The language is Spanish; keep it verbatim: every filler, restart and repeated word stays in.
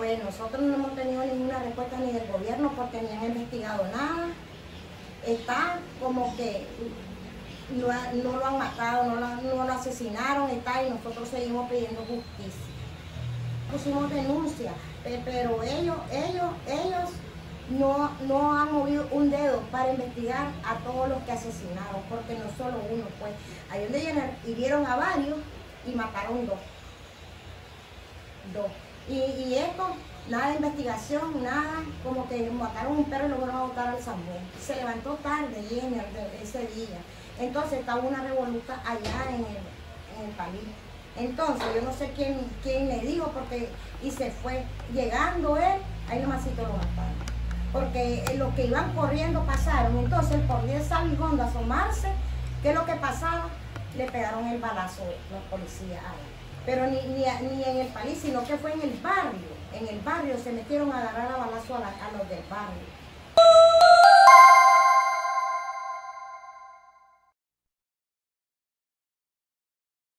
Pues nosotros no hemos tenido ninguna respuesta ni del gobierno porque ni han investigado nada. Está como que no, no lo han matado, no lo, no lo asesinaron, está, y nosotros seguimos pidiendo justicia. Pusimos denuncia, pero ellos, ellos, ellos no, no han movido un dedo para investigar a todos los que asesinaron, porque no solo uno, pues. Ahí donde hirieron a varios y mataron dos. Dos. Y, y esto, nada de investigación, nada, como que mataron un perro y lo fueron a botar al zambón. Se levantó tarde y en el, ese día. Entonces estaba una revoluta allá en el, en el palito. Entonces yo no sé quién, quién le dijo, porque, y se fue. Llegando él, ahí nomasito lo mataron. Porque los que iban corriendo pasaron. Entonces él por el salivón de asomarse, ¿qué es lo que pasaba? Le pegaron el balazo los policías a él. Pero ni, ni, ni en el país, sino que fue en el barrio. En el barrio se metieron a agarrar a balazo a, la, a los del barrio.